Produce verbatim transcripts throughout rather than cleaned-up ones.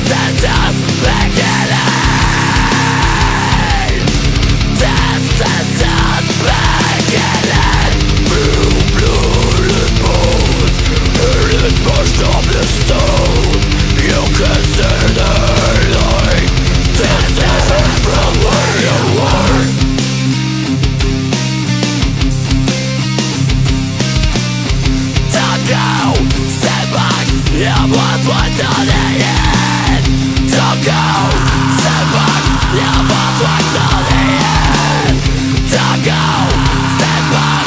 is just beginning. This is just beginning. Blue blood and bones, it is pushed up the stone. You can see the light. This is from where you were. Don't go, step back, you must wait till the end. Don't go, step back, you must wait till the end. Don't go, step back,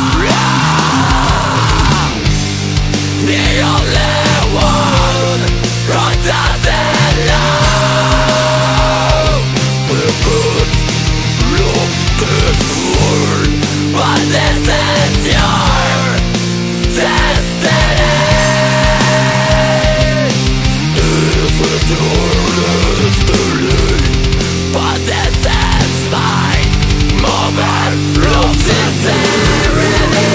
yeah. The only one who doesn't know the good love this world, but this is your destiny. This is your destiny, but this is my moment of sincerity.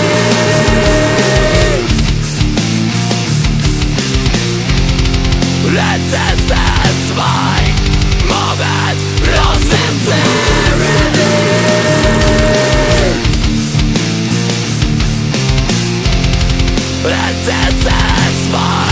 Let this is my moment of sincerity. Let this is my